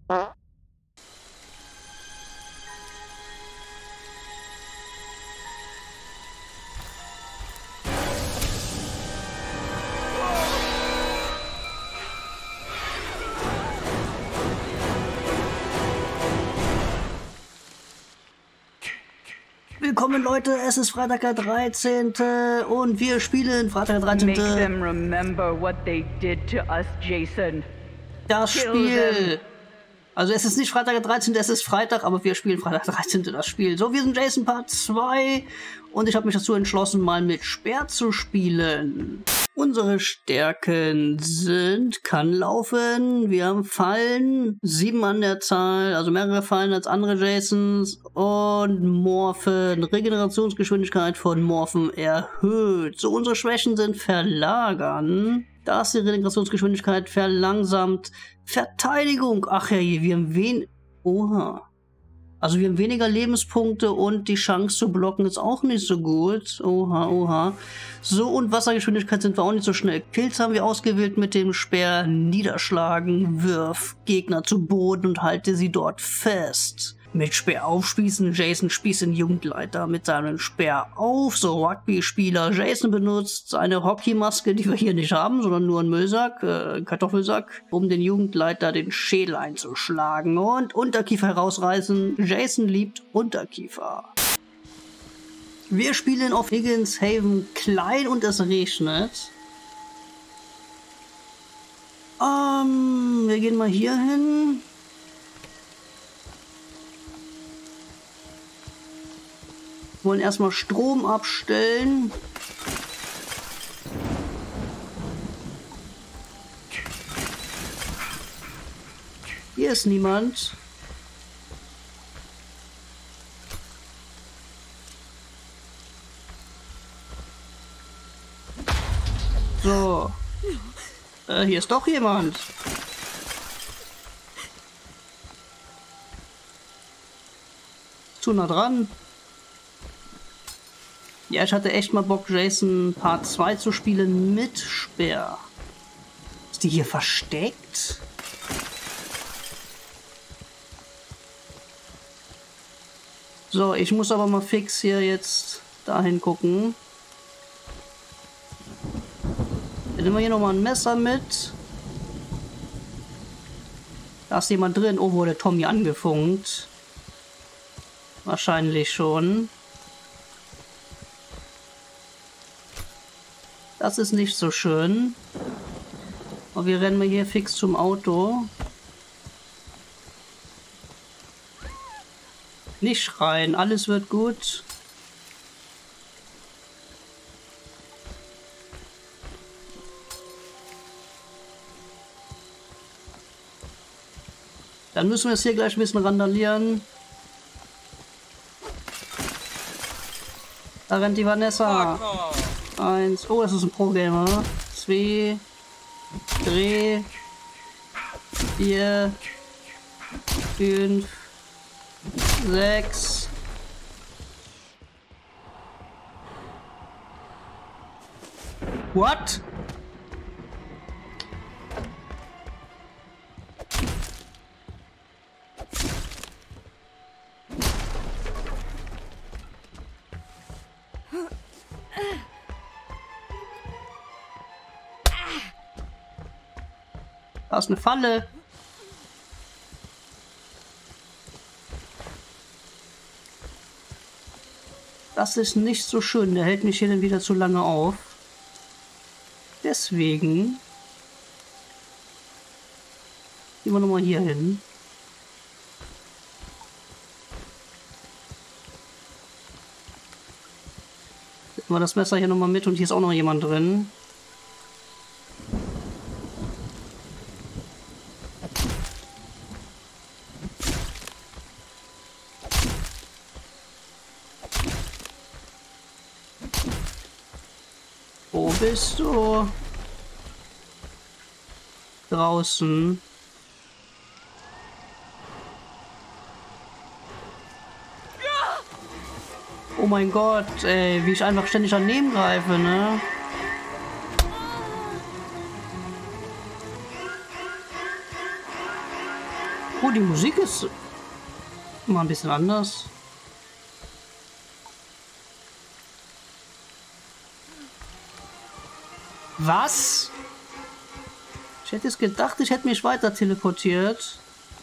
Willkommen Leute, es ist Freitag der 13. und wir spielen Freitag der 13. Make them remember what they did to us, Jason. Das Spiel. Also es ist nicht Freitag der 13., es ist Freitag, aber wir spielen Freitag der 13. das Spiel. So, wir sind Jason Part 2 und ich habe mich dazu entschlossen, mal mit Speer zu spielen. Unsere Stärken sind, kann laufen, wir haben Fallen, 7 an der Zahl, also mehrere Fallen als andere Jasons und Morphen, Regenerationsgeschwindigkeit von Morphen erhöht. So, unsere Schwächen sind Verlagern, da ist die Regenerationsgeschwindigkeit verlangsamt, Verteidigung, ach ja, wir haben oha. Also wir haben weniger Lebenspunkte und die Chance zu blocken ist auch nicht so gut. Oha, oha. So, und Wassergeschwindigkeit sind wir auch nicht so schnell. Kills haben wir ausgewählt mit dem Speer. Niederschlagen, wirf Gegner zu Boden und halte sie dort fest. Mit Speer aufspießen, Jason spießt den Jugendleiter mit seinem Speer auf. So, Rugby-Spieler, Jason benutzt eine Hockeymaske, die wir hier nicht haben, sondern nur einen Müllsack, Kartoffelsack, um den Jugendleiter den Schädel einzuschlagen. Und Unterkiefer herausreißen, Jason liebt Unterkiefer. Wir spielen auf Higgins Haven klein und es regnet. Wir gehen mal hier hin. Wollen erstmal Strom abstellen. Hier ist niemand. So. Hier ist doch jemand. Zu nah dran. Ja, ich hatte echt mal Bock, Jason Part 2 zu spielen mit Speer. Ist die hier versteckt? So, ich muss aber mal fix hier jetzt dahin gucken. Dann nehmen wir hier nochmal ein Messer mit. Da ist jemand drin. Oh, wurde Tommy angefunkt. Wahrscheinlich schon. Das ist nicht so schön. Aber wir rennen mal hier fix zum Auto. Nicht schreien, alles wird gut. Dann müssen wir es hier gleich ein bisschen randalieren. Da rennt die Vanessa. 1. Oh, das ist ein Pro-Gamer. 2, 3, 4, 5, 6. What? Da ist eine Falle. Das ist nicht so schön. Der hält mich hier dann wieder zu lange auf. Deswegen gehen wir nochmal hier hin. Nehmen wir das Messer hier nochmal mit und hier ist auch noch jemand drin. Wo bist du? Draußen. Oh mein Gott, ey, wie ich einfach ständig daneben greife, ne? Oh, die Musik ist mal ein bisschen anders. Was? Ich hätte es gedacht, ich hätte mich weiter teleportiert.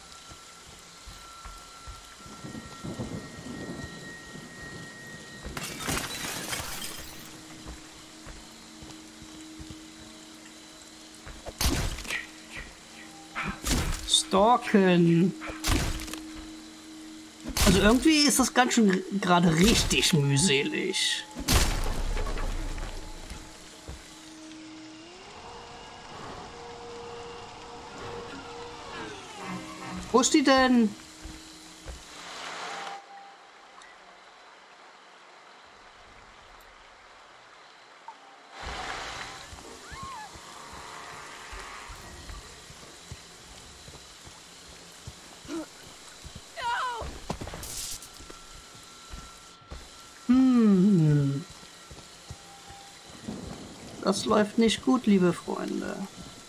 Stalken. Also irgendwie ist das ganz schön gerade richtig mühselig. Wo ist die denn? Das läuft nicht gut, liebe Freunde.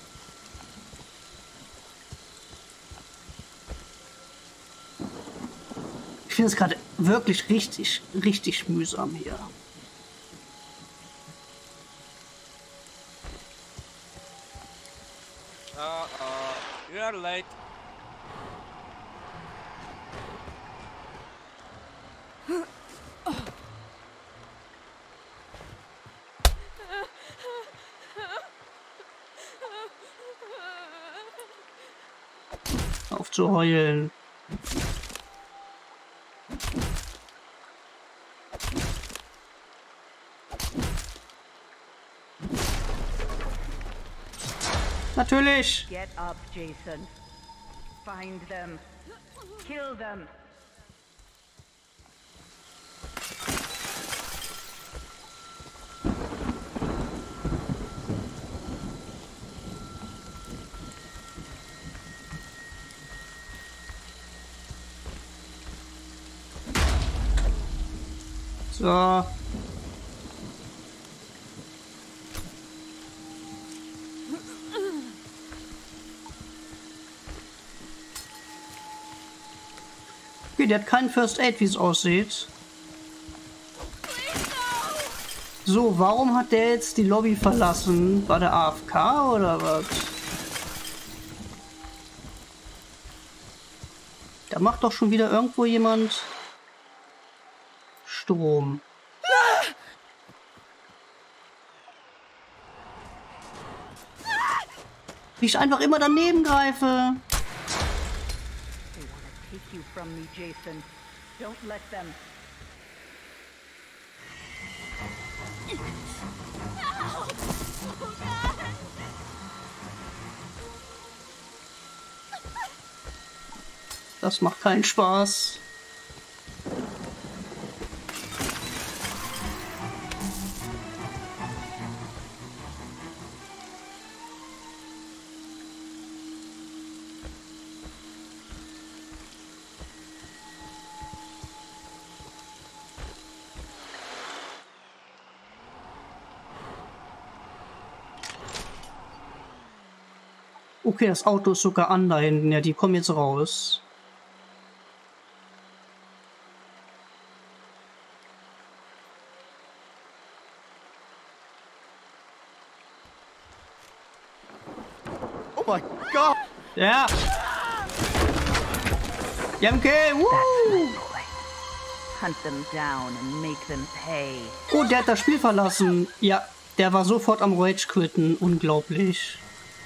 Ich finde es gerade wirklich richtig mühsam hier. You're late. Auf zu heulen. Natürlich. Get up, Jason. Find them. Kill them. So. Okay, der hat keinen First Aid, wie es aussieht. So, warum hat der jetzt die Lobby verlassen? War der AFK oder was? Da macht doch schon wieder irgendwo jemand Strom. Wie ich einfach immer daneben greife. They want to take you from me, Jason. Don't let them. Das macht keinen Spaß. Okay, das Auto ist sogar an da hinten. Ja, die kommen jetzt raus. Oh my God! Ja. Jamke, woo! Hunt them down and make them pay. Oh, der hat das Spiel verlassen. Ja, der war sofort am Rage-Quitten. Unglaublich.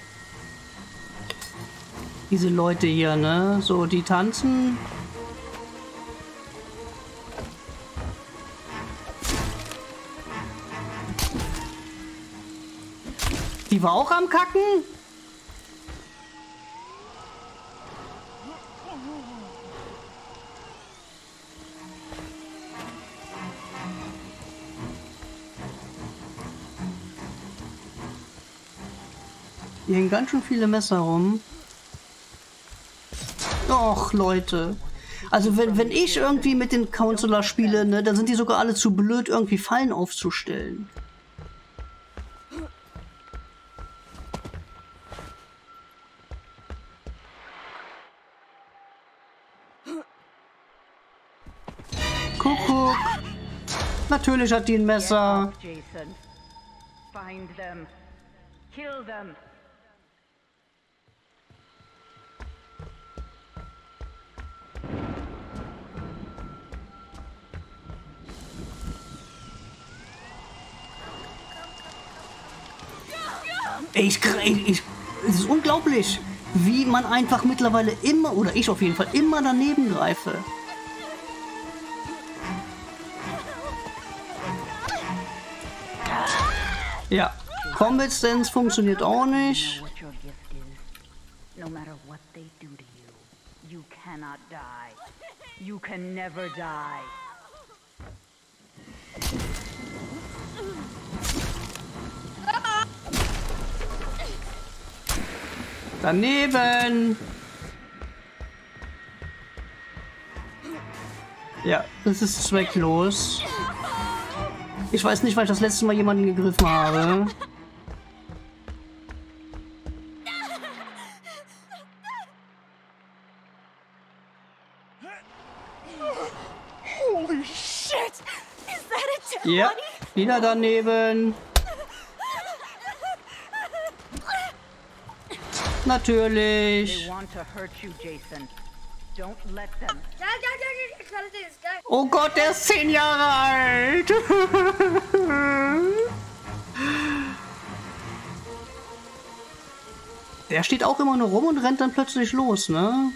Diese Leute hier, ne? So, die tanzen. Die war auch am Kacken? Hier hängen ganz schön viele Messer rum. Och, Leute. Also wenn ich irgendwie mit den Counselor spiele, ne, dann sind die sogar alle zu blöd, irgendwie Fallen aufzustellen. Natürlich hat die ein Get Messer. up, Jason. Find them. Kill them. Es ist unglaublich, wie man einfach mittlerweile immer, oder ich auf jeden Fall, immer daneben greife. Ja, Combat Stance funktioniert auch nicht. What your gift is. No matter what they do to you, you cannot die. You can never die. Daneben! Ja, das ist zwecklos. Ich weiß nicht, weil ich das letzte Mal jemanden gegriffen habe. Holy shit! Is that a dead Ja, body? wieder daneben. They Natürlich. want to hurt you, Jason. Don't let them. Oh Gott, der ist 10 Jahre alt. Der steht auch immer nur rum und rennt dann plötzlich los, ne?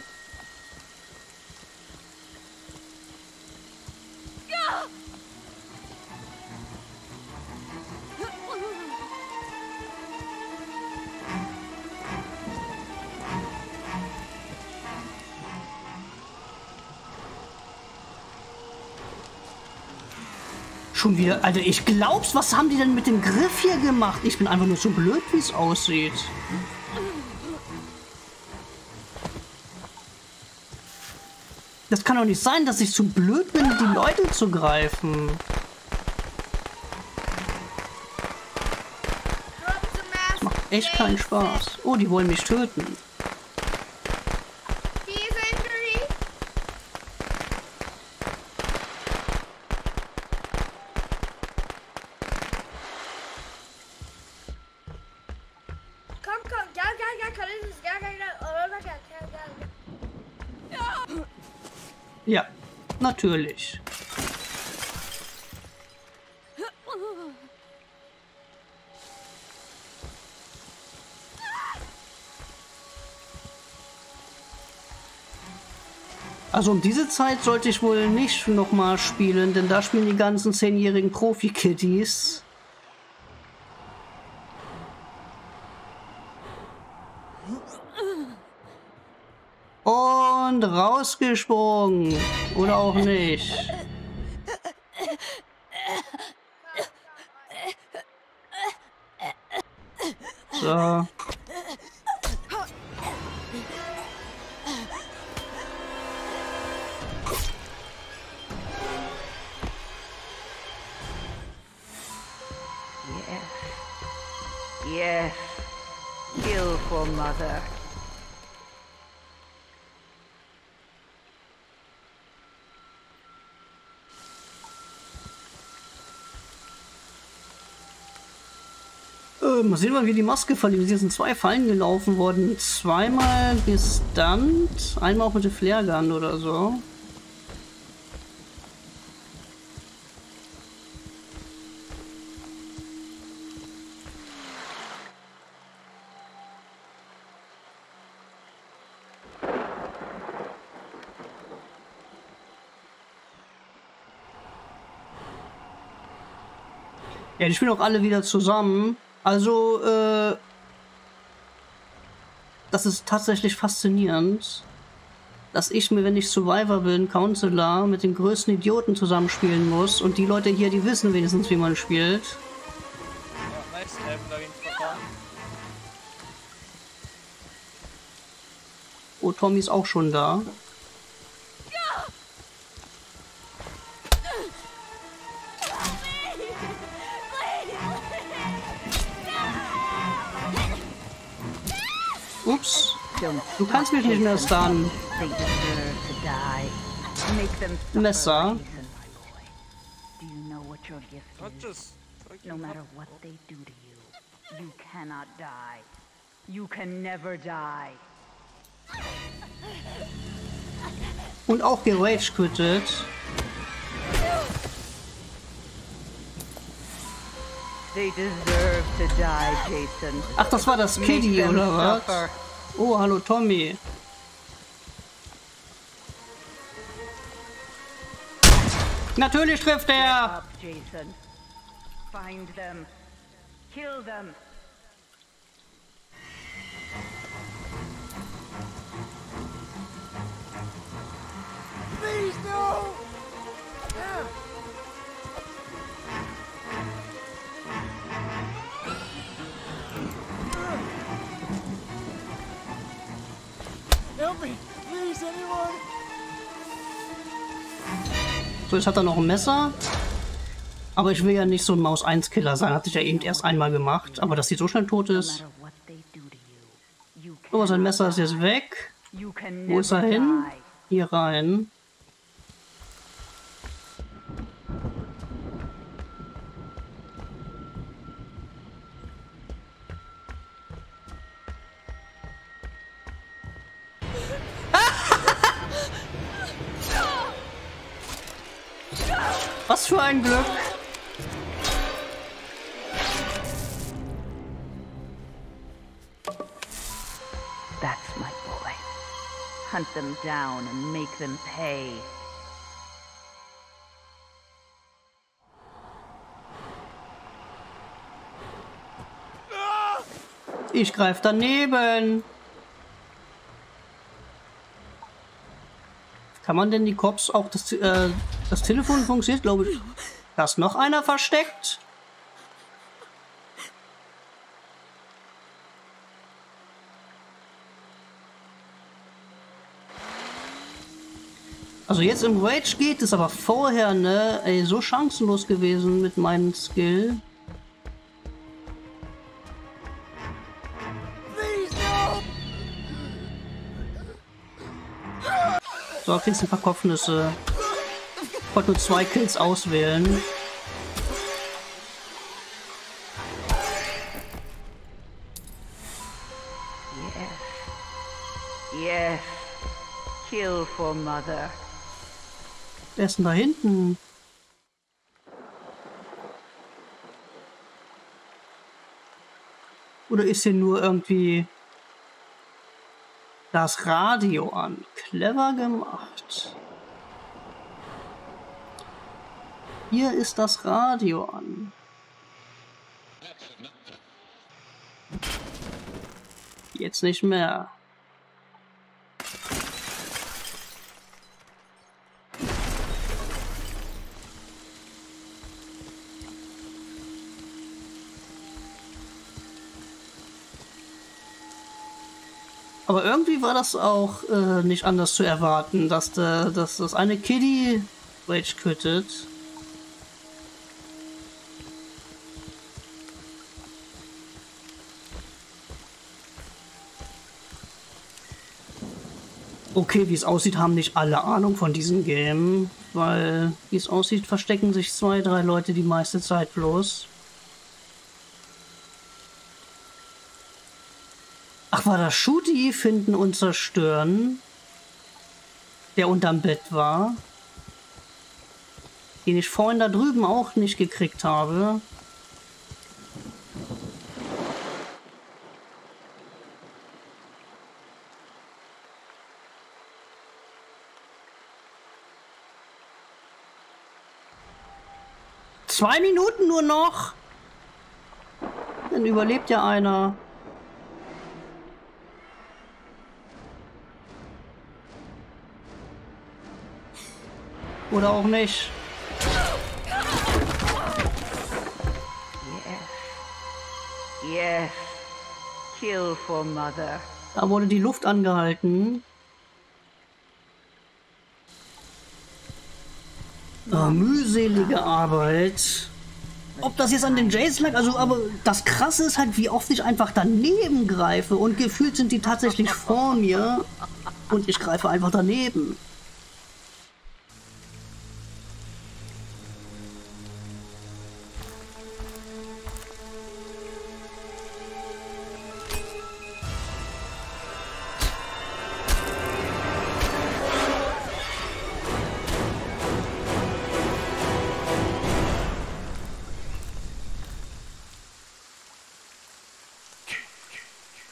Schon wieder, Alter, ich glaub's, was haben die denn mit dem Griff hier gemacht? Ich bin einfach nur so blöd, wie es aussieht. Das kann doch nicht sein, dass ich zu blöd bin, die Leute zu greifen. Das macht echt keinen Spaß. Oh, die wollen mich töten. Ja, natürlich. Also um diese Zeit sollte ich wohl nicht nochmal spielen, denn da spielen die ganzen 10-jährigen Profi-Kiddies. Und rausgesprungen. Oder auch nicht. So. Yes. Kill for mother. Mal sehen, wie die Maske verliert. Hier sind 2 Fallen gelaufen worden. Zweimal gestunt. Einmal auch mit der Flaregun oder so. Ja, die spielen auch alle wieder zusammen. Also, das ist tatsächlich faszinierend, dass ich mir, wenn ich Survivor bin, Counselor, mit den größten Idioten zusammenspielen muss. Und die Leute hier, die wissen wenigstens, wie man spielt. Ja, nice, darin verfahren. Oh, Tommy ist auch schon da. Ups, du kannst mich nicht mehr stunnen. They deserve to die. Make them suffer, Messer. Jason, my boy. Do you know what gift Not is. just fucking No matter up. what they do to you, you cannot die. You can never die. Und auch gerage-quittet. They deserve to die, Jason. Ach, das war das Make Kitty, them oder was? suffer. Oh, hallo Tommy. Natürlich trifft er! Up, Jason. Find them. Kill them. Please, no! Help me! Please, anyone! So, jetzt hat er noch ein Messer. Aber ich will ja nicht so ein Maus-1-Killer sein. Hat sich ja eben erst einmal gemacht. Aber dass sie so schnell tot No ist. matter what they do to you, you So, sein cannot Messer ist jetzt die. weg. You can Wo ist er never hin? die. Hier rein. Was für ein Glück! That's my boy. Hunt them down and make them pay. Ich greife daneben. Kann man denn die Cops auch das Telefon funktioniert, glaube ich. Da ist noch einer versteckt. Also jetzt im Rage geht es, aber vorher, ne, ey, so chancenlos gewesen mit meinem Skill. Please, no! So, kriegst du ein paar Kopfnüsse. Ich wollte nur 2 Kills auswählen. Yes. Kill for mother. Wer ist denn da hinten? Oder ist hier nur irgendwie das Radio an? Clever gemacht. Hier ist das Radio an. Jetzt nicht mehr. Aber irgendwie war das auch nicht anders zu erwarten, dass das eine Kitty Rage quittet. Okay, wie es aussieht, haben nicht alle Ahnung von diesem Game, weil wie es aussieht, verstecken sich 2, 3 Leute die meiste Zeit bloß. Ach, war das Shooty finden und zerstören, der unterm Bett war, den ich vorhin da drüben auch nicht gekriegt habe. Zwei Minuten nur noch. Dann überlebt ja einer. Oder auch nicht. Yes. Kill for mother. Da wurde die Luft angehalten. Mühselige Arbeit. Ob das jetzt an den Jays lag, also, aber das Krasse ist halt, wie oft ich einfach daneben greife und gefühlt sind die tatsächlich vor mir und ich greife einfach daneben.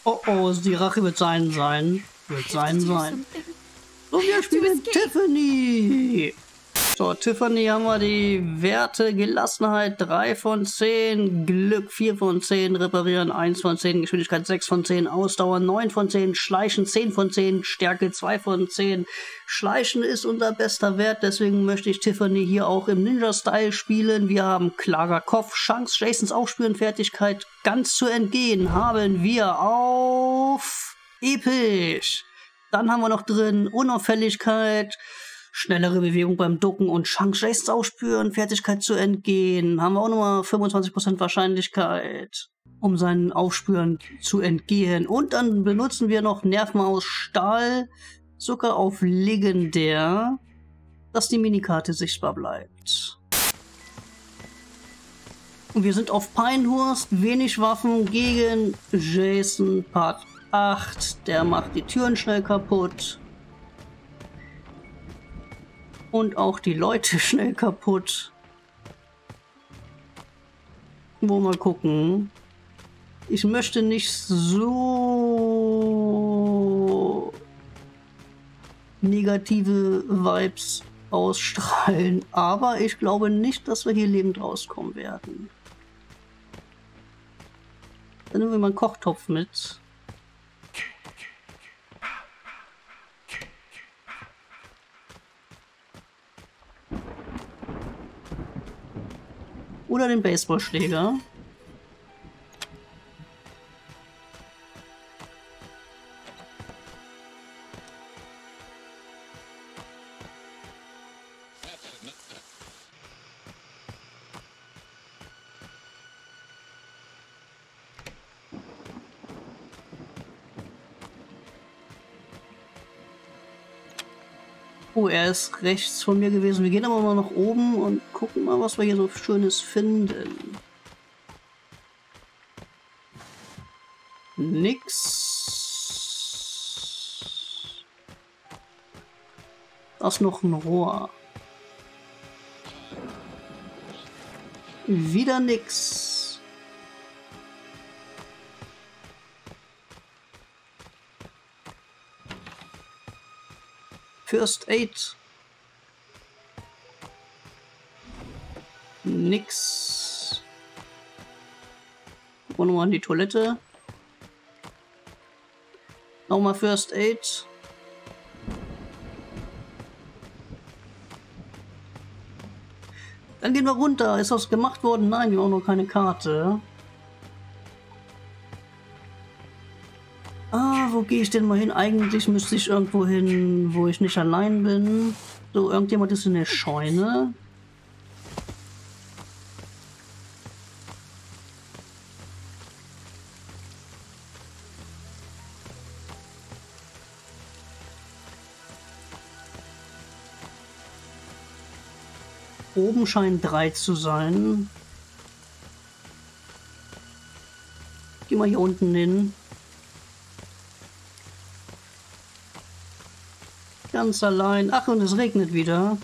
Oh oh, die Rache wird sein. Wird sein. So, wir spielen Tiffany. So, Tiffany haben wir die Werte: Gelassenheit 3 von 10, Glück 4 von 10, Reparieren 1 von 10, Geschwindigkeit 6 von 10, Ausdauer 9 von 10, Schleichen 10 von 10, Stärke 2 von 10. Schleichen ist unser bester Wert, deswegen möchte ich Tiffany hier auch im Ninja-Style spielen. Wir haben klarer Kopf, Chance, Jasons Aufspüren, Fertigkeit, ganz zu entgehen haben wir auf episch. Dann haben wir noch drin Unauffälligkeit, schnellere Bewegung beim Ducken und Chance, Jasons Aufspüren, Fertigkeit zu entgehen. Haben wir auch nochmal 25% Wahrscheinlichkeit, um seinen Aufspüren zu entgehen. Und dann benutzen wir noch Nerven aus Stahl, sogar auf legendär, dass die Minikarte sichtbar bleibt. Und wir sind auf Pinehurst, wenig Waffen gegen Jason Part 8. Der macht die Türen schnell kaputt. Und auch die Leute schnell kaputt. Wo mal gucken. Ich möchte nicht so negative Vibes ausstrahlen, aber ich glaube nicht, dass wir hier lebend rauskommen werden. Dann nehmen wir mal einen Kochtopf mit. Oder den Baseballschläger. Oh, er ist rechts von mir gewesen. Wir gehen aber mal nach oben und gucken mal, was wir hier so Schönes finden. Nix. Da ist noch ein Rohr. Wieder nix. First Aid. Nix. Und nochmal an die Toilette. Nochmal First Aid. Dann gehen wir runter. Ist was gemacht worden? Nein, wir haben auch noch keine Karte. Wo gehe ich denn mal hin? Eigentlich müsste ich irgendwo hin, wo ich nicht allein bin. So, irgendjemand ist in der Scheune. Oben scheinen 3 zu sein. Geh mal hier unten hin. Ganz allein. Ach, und es regnet wieder.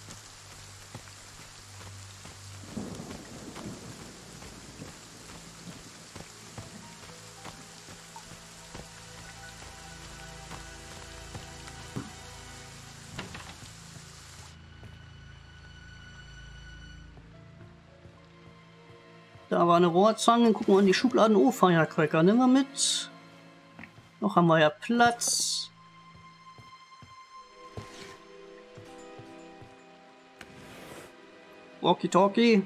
Da war eine Rohrzange. Gucken wir in die Schubladen. Oh, Firecracker. Nehmen wir mit. Noch haben wir ja Platz. Walkie-Talkie.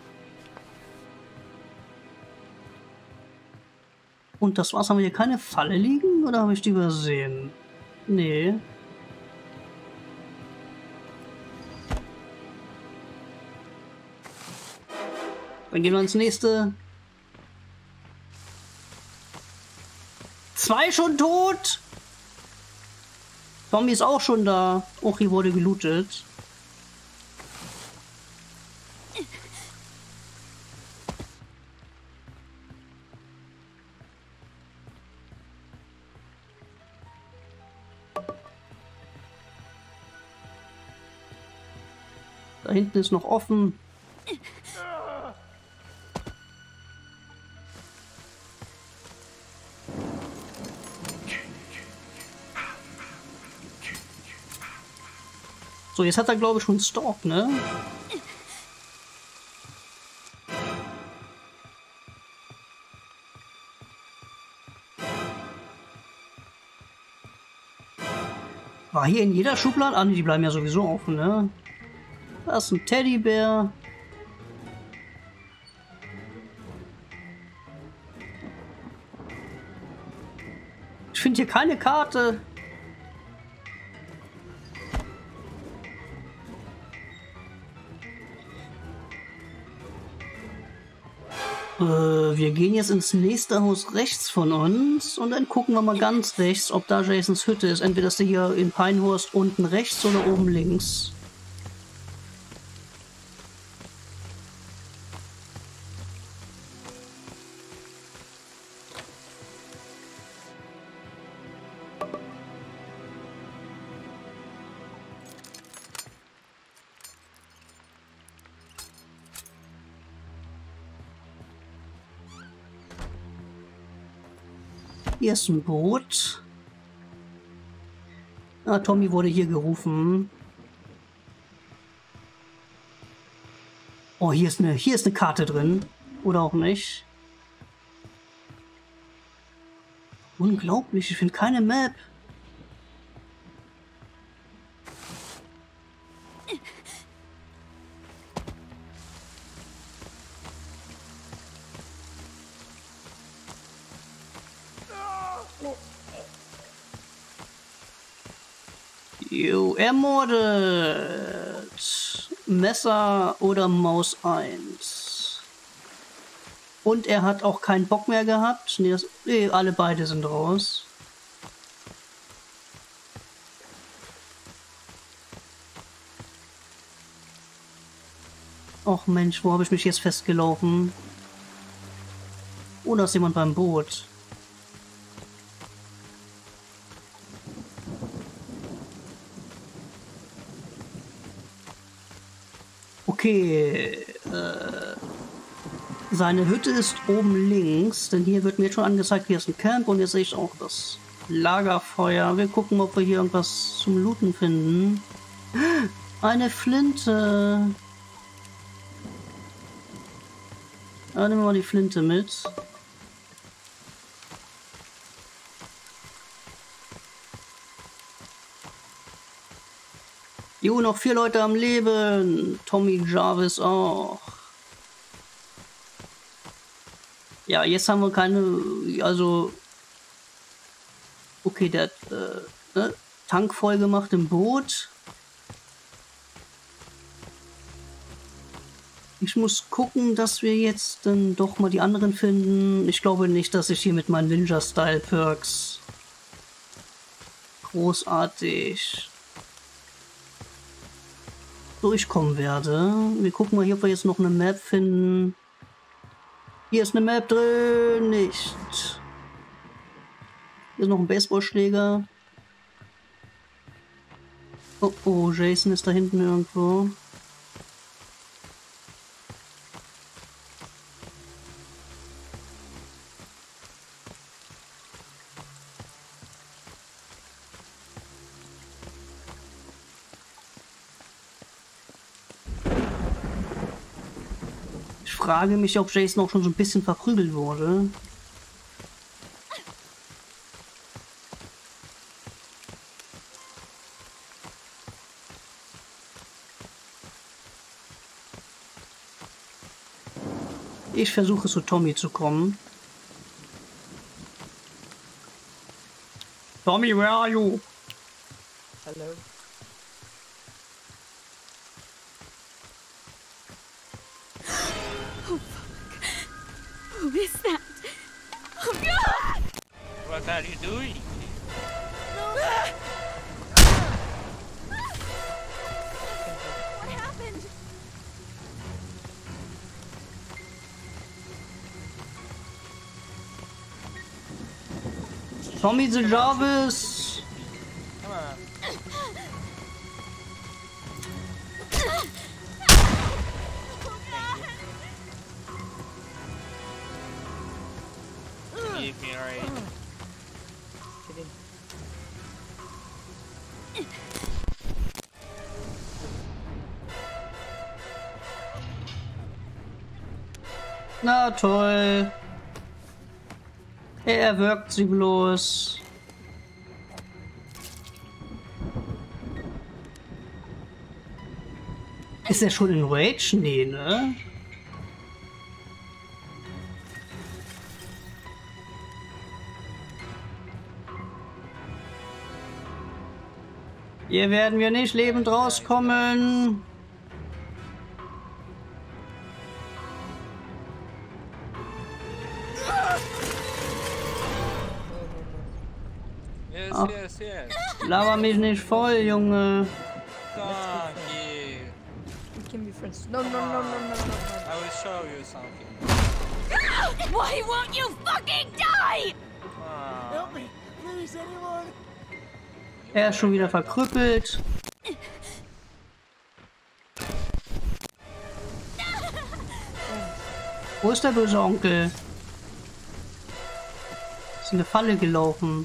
Und das war's. Haben wir hier keine Falle liegen? Oder habe ich die übersehen? Nee. Dann gehen wir ins nächste. 2 schon tot? Zombie ist auch schon da. Oh, hier wurde gelootet. Da hinten ist noch offen. So, jetzt hat er, glaube ich, schon Stalk, ne? War hier in jeder Schublade? Ah, nee, die bleiben ja sowieso offen, ne? Da ist ein Teddybär. Ich finde hier keine Karte. Wir gehen jetzt ins nächste Haus rechts von uns und dann gucken wir mal ganz rechts, ob da Jasons Hütte ist. Entweder ist der hier in Pinehurst unten rechts oder oben links. Hier ist ein Boot. Ah, Tommy wurde hier gerufen. Oh, hier ist eine Karte drin. Oder auch nicht. Unglaublich, ich finde keine Map. Jo, ermordet. Messer oder Maus 1. Und er hat auch keinen Bock mehr gehabt. Nee, alle beide sind raus. Och Mensch, wo habe ich mich jetzt festgelaufen? Oder ist jemand beim Boot? Okay, seine Hütte ist oben links, denn hier wird mir jetzt schon angezeigt, hier ist ein Camp und jetzt sehe ich auch das Lagerfeuer. Wir gucken, ob wir hier irgendwas zum Looten finden. Eine Flinte. Ja, nehmen wir mal die Flinte mit. Jo, noch 4 Leute am Leben. Tommy Jarvis auch. Ja, jetzt haben wir keine... Also... Okay, der hat Tank voll gemacht im Boot. Ich muss gucken, dass wir jetzt dann doch mal die anderen finden. Ich glaube nicht, dass ich hier mit meinen Ninja-Style-Perks großartig durchkommen werde. Wir gucken mal hier, ob wir jetzt noch eine Map finden. Hier ist eine Map drin. Nicht. Hier ist noch ein Baseballschläger. Oh, oh, Jason ist da hinten irgendwo. Ich frage mich, ob Jason auch schon so ein bisschen verprügelt wurde. Ich versuche zu Tommy zu kommen. Tommy, where are you? Hello. Who is that? Oh God! What are you doing? What happened? Tommy the Jarvis. Come on. Give me right. Na toll. Er erwürgt sie bloß. Ist er schon in Rage? Nee, ne? Hier werden wir nicht lebend rauskommen. Yes, Ach. yes, yes. Laber mich nicht voll, Junge. Thank you. We can be friends. No, no, no, no, no, no, I will show you something. Why won't you fucking die? no. Ah. Help me, please, anyone. Er ist schon wieder verkrüppelt. Wo ist der böse Onkel? Ist in eine Falle gelaufen.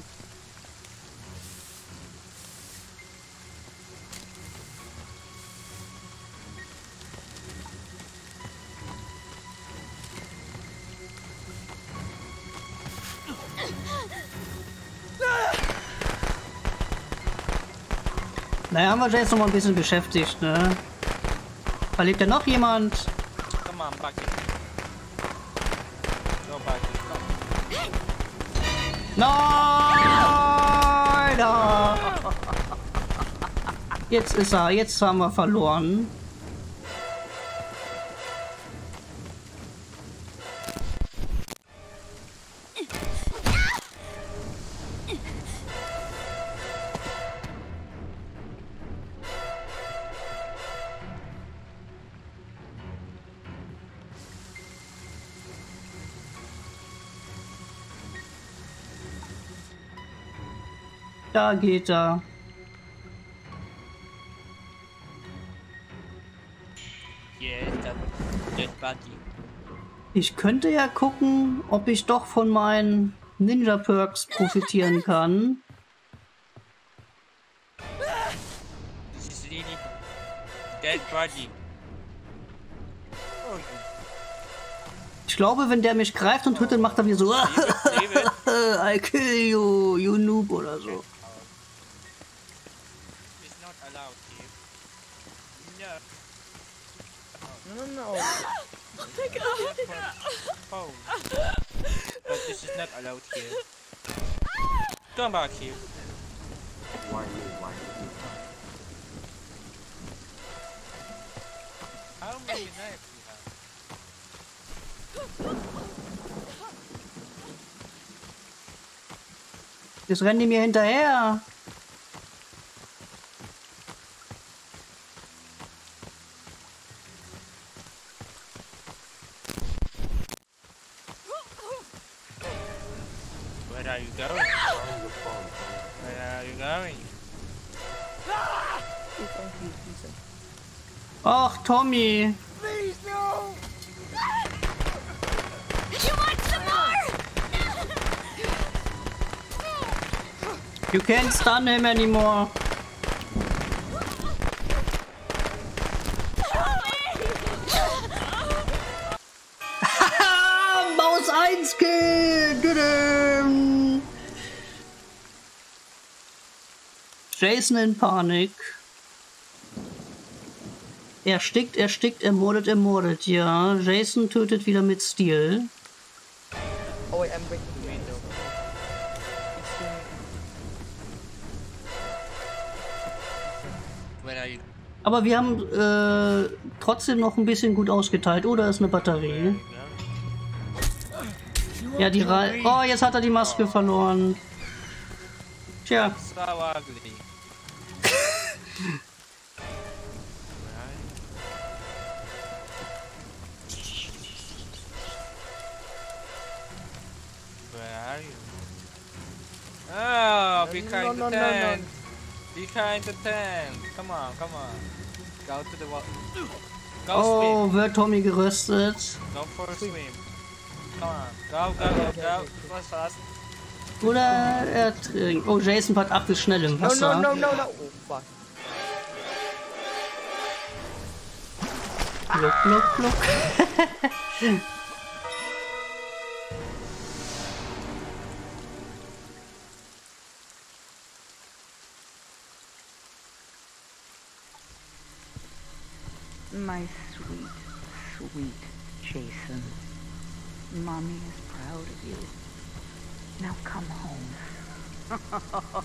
Naja, haben wir jetzt noch mal ein bisschen beschäftigt, ne? Verlebt ja noch jemand? Come on, Bucky. Go, Bucky. Come. Nein! Da. Jetzt ist er. Jetzt haben wir verloren. Da geht er. Yeah, that Bucky. Ich könnte ja gucken, ob ich doch von meinen Ninja-Perks profitieren kann. This is really dead body. Oh, Ich glaube, wenn der mich greift und tötet, macht er wieder so leave it. I kill you, you noob oder so. It's not allowed here. No. No, no, no. Oh. But this is not allowed here. Come back here. How many knives you have? Jetzt rennen die mir hinterher. Where are you going? Where are you going? Ach, Tommy. Please, no. You want some more? You can't stun him anymore. Maus 1 Kill! Tudum. Jason in Panik. Erstickt, ermordet, ja. Jason tötet wieder mit Stil. Oh wait, I'm breaking the window. Where are you? Aber wir haben trotzdem noch ein bisschen gut ausgeteilt. Oh, da ist eine Batterie. Ja, die Oh, jetzt hat er die Maske verloren. Tja. So ugly. Where are you? Oh, behind no, the no, no, tent. Behind the tent. Come on, come on. Go to the wall. Go Oh, wird Tommy geröstet. swim. Go for a swim. Come on. Go. Fast, fast. Oder er trinkt. Oh, Jason Part ist schnell im No, Wasser. no, no, no, no. Oh fuck. Gluck, gluck, gluck. My sweet, sweet Jason. Mommy is proud of you. Now come home.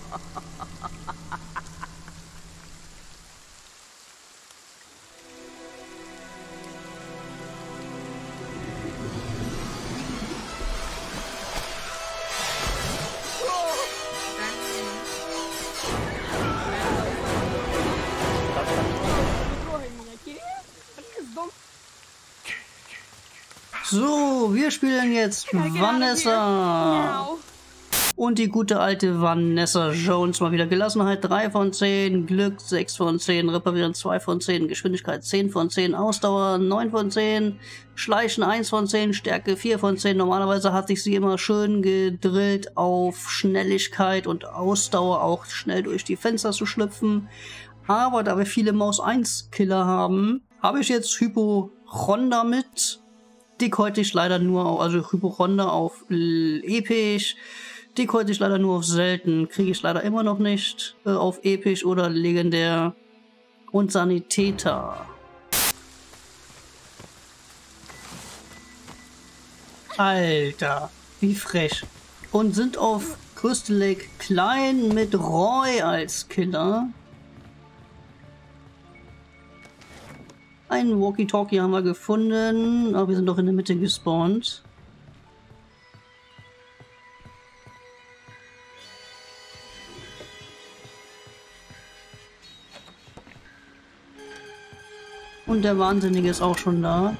So, wir spielen jetzt Vanessa. Und die gute alte Vanessa Jones mal wieder. Gelassenheit 3 von 10, Glück 6 von 10, Reparieren 2 von 10, Geschwindigkeit 10 von 10, Ausdauer 9 von 10, Schleichen 1 von 10, Stärke 4 von 10. Normalerweise hatte ich sie immer schön gedrillt auf Schnelligkeit und Ausdauer, auch schnell durch die Fenster zu schlüpfen. Aber da wir viele Maus 1 Killer haben, habe ich jetzt Hypochonda mit. Dickhäutig leider nur auf, also Hypochonda auf episch. Dickhäutig leider nur auf selten. Kriege ich leider immer noch nicht auf episch oder legendär. Und Sanitäter. Alter, wie frech. Und sind auf Crystal Lake klein mit Roy als Killer. Einen Walkie-Talkie haben wir gefunden, aber wir sind doch in der Mitte gespawnt. Und der Wahnsinnige ist auch schon da.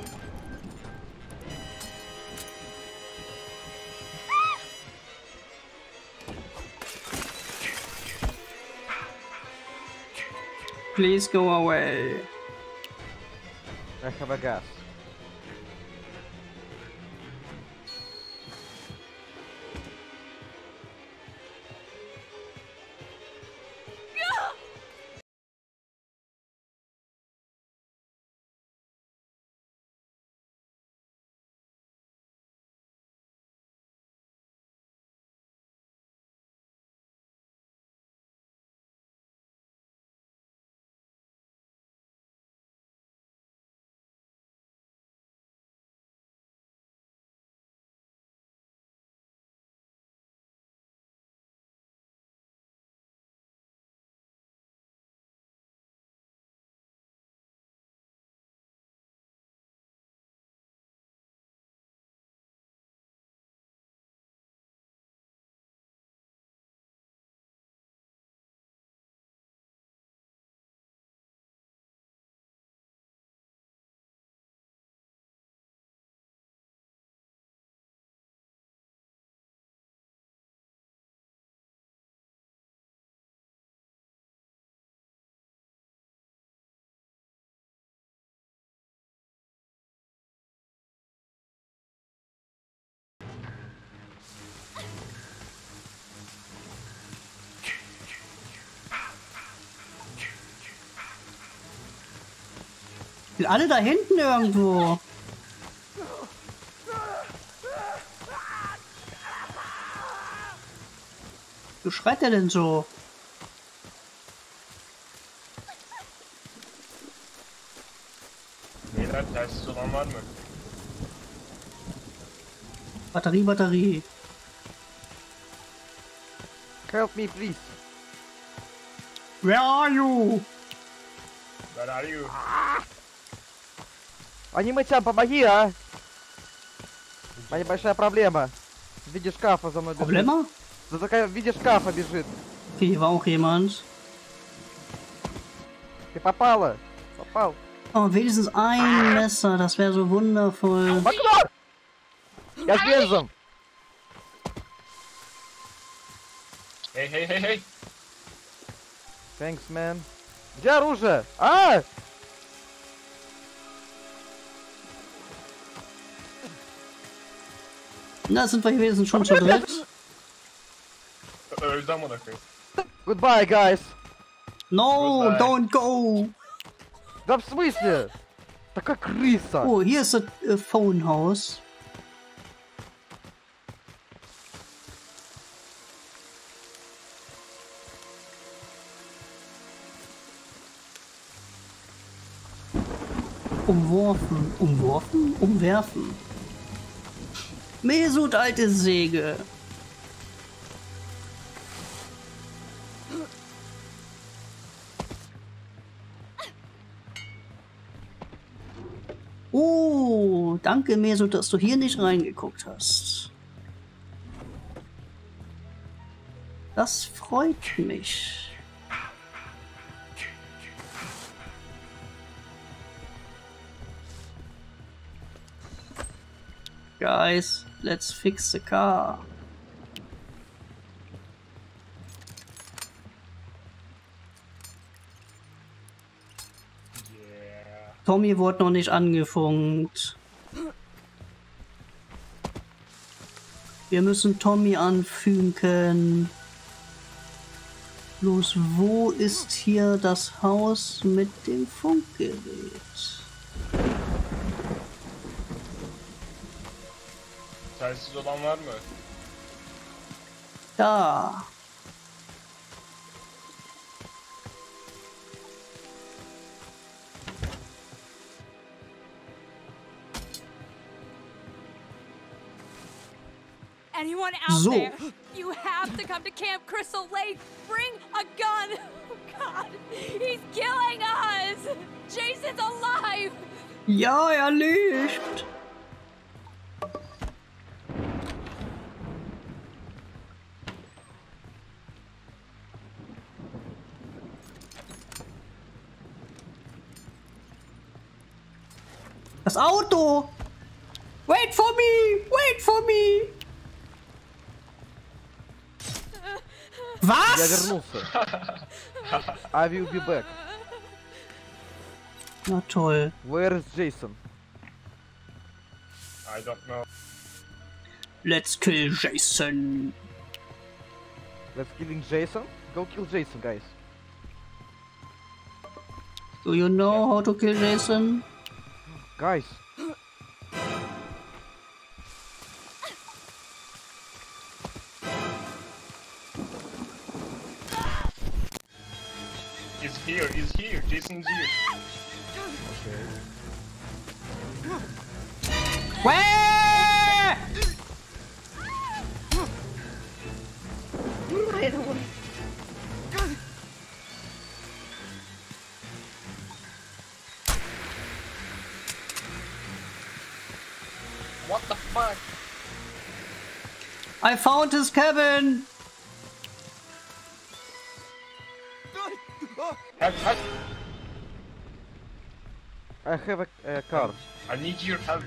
Please go away. I have a gas. Sind alle da hinten irgendwo. Wie schreit der denn so? Batterie, Batterie. Help me, please. Where are you? Where are you? Аниматян, помоги, а! У меня большая проблема. В виде шкафа за мной бежит. Problema? За такая в виде шкафа бежит. Okay, hier war auch jemand. Ты попала? Попал. Oh, wenigstens ein Messer, das wäre so wundervoll. Макнор! Я с бензом! Hey, hey, hey, hey! Thanks, man. Где оружие? А! Na, sind wir hier wenigstens schon zu dritt. Öldü amına koyayım. Goodbye, guys! No, Goodbye. don't go. Да в смысле? Такая крыса! Oh, hier ist das Phone House. Umworfen. Umworfen? Umwerfen. Mesut, alte Säge. Oh, danke Mesut, dass du hier nicht reingeguckt hast. Das freut mich. Guys, let's fix the car. Yeah. Tommy wurde noch nicht angefunkt. Wir müssen Tommy anfunken. Bloß wo ist hier das Haus mit dem Funkgerät? Telsiz olan var mı? Da. Anyone out So. there? You have to come to Camp Crystal Lake. Bring a gun. Oh God, he's killing us. Jason's alive. Ja, er lebt. Das Auto! Wait for me! Wait for me! Я Was? вернулся. I will be back. Na toll. Where is Jason? I don't know. Let's kill Jason. Let's killing Jason. Go kill Jason, guys. Do you know how to kill Jason? Guys. He's here, he's here. Jason's here. Where? What the fuck? I found his cabin. Help, help! I have a car. I need your help.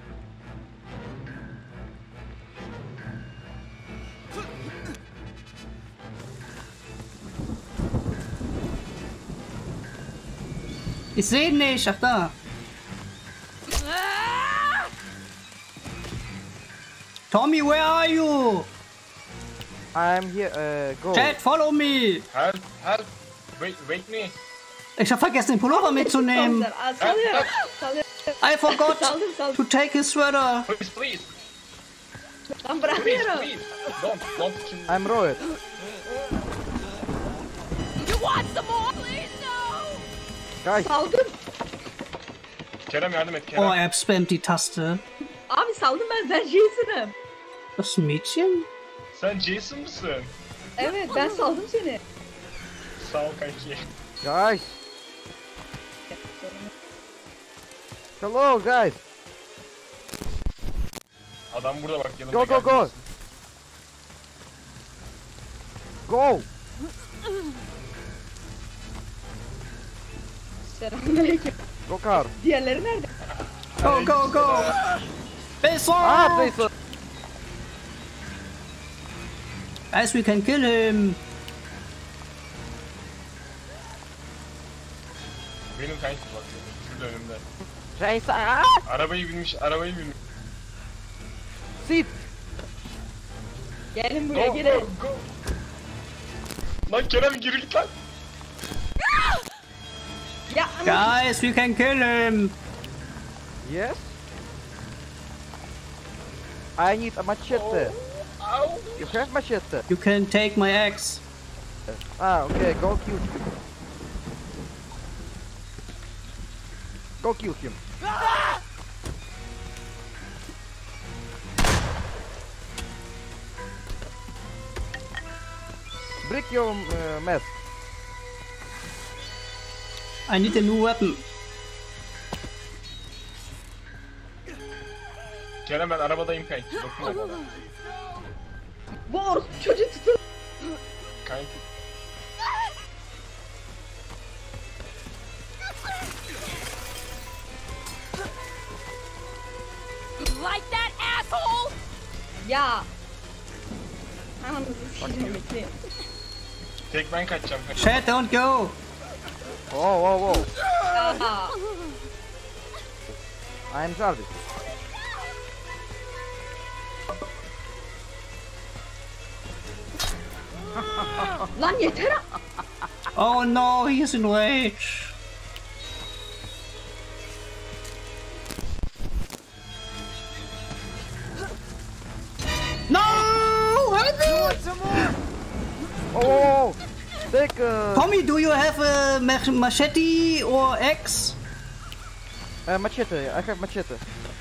Ich sehe ihn nicht. Ach da. Ah! Tommy, where are you? I'm here. Go. Chad, follow me. Help, help! Wait me! Ich habe vergessen, den Pullover mitzunehmen. Saldır, saldır, saldır. I forgot Saldır, saldır. to take his sweater. Please, please! Lan Please, bırakmıyorum. please! Don't kill me. I'm Royd. You want some more? Please no. Guys. Saldım. Kerem yardım et Kerem. Oh, er spammt die Taste. Abi saldım ben Jason'ım. Das Mädchen? Sen Jason mısın? Evet ben saldım seni. Sağ ol kanki. Guys. Hello, guys. Adam burada bak yanımda. Go, go, go. gelmesin. Go. Selamünaleyküm. Go car. Diğerleri nerede? Go, go, go. Besser! Ah, Jason. Guys, we can kill him. Benim kanki bak. Şurada önümde. Jason. Ah! Arabayı binmiş. Sit. Gelin buraya Go, gelin. go, go. Lan Kerem geri git lan. Ya Guys, we can kill him. Yes. I need a machete. Au. You have machete? You can take my axe. Ah, okay. Go kill him. Go kill him. Break your mask. I need a new weapon. Kerem ben arabadayım kanki. Dokunma bana. Bu orospu çocuğu tutun. Kanki. Like that, asshole! Ya. Ananızı sikeyim bekleyin. Tek ben kaçacağım. Chat, don't go. Whoa. Aa. I am Jarvis. Lan yeter. Oh no, he's in rage. No! Oh! Take Tommy, do you have a machete or axe? machete. I have machete.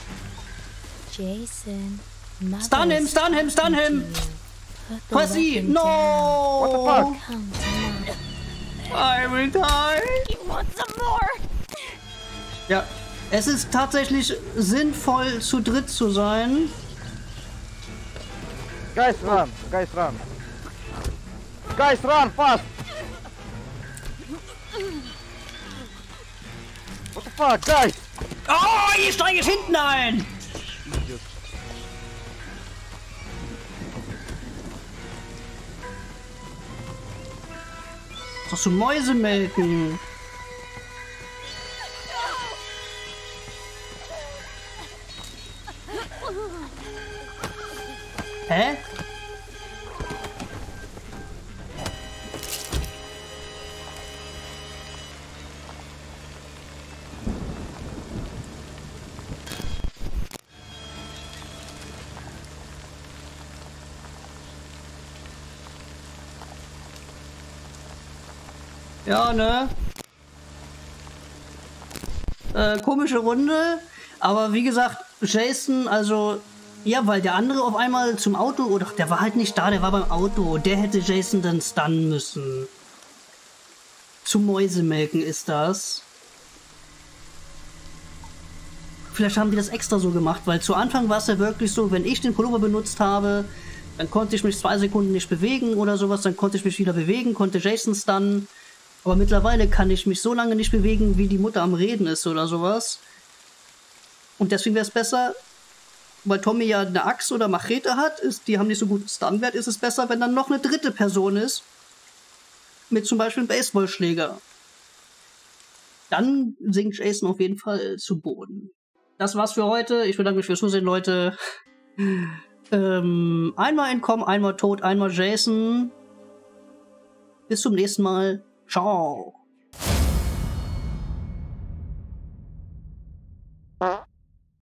Jason. Stun him, stun him, stun him! Press E! No! What the fuck? Come to mom. I will die! You want some more? Ja, es ist tatsächlich sinnvoll, zu dritt zu sein. Guys, run! Guys, run! Guys, run fast! What the fuck, guys? Oh, ich steige jetzt hinten ein! Das ist so Mäuse melken. Hä? Ja, ne? Komische Runde, aber wie gesagt, Jason, also, ja, weil der andere auf einmal zum Auto, oder der war halt nicht da, der war beim Auto, der hätte Jason dann stunnen müssen. Zum Mäusemelken ist das. Vielleicht haben die das extra so gemacht, weil zu Anfang war es ja wirklich so, wenn ich den Pullover benutzt habe, dann konnte ich mich 2 Sekunden nicht bewegen oder sowas, dann konnte ich mich wieder bewegen, konnte Jason stunnen. Aber mittlerweile kann ich mich so lange nicht bewegen, wie die Mutter am Reden ist oder sowas. Und deswegen wäre es besser, weil Tommy ja eine Axt oder Machete hat, die haben nicht so guten Stun-Wert, ist es besser, wenn dann noch eine dritte Person ist. Mit zum Beispiel einem Baseballschläger. Dann sinkt Jason auf jeden Fall zu Boden. Das war's für heute. Ich bedanke mich fürs Zusehen, Leute. Einmal entkommen, einmal tot, einmal Jason. Bis zum nächsten Mal. Ciao.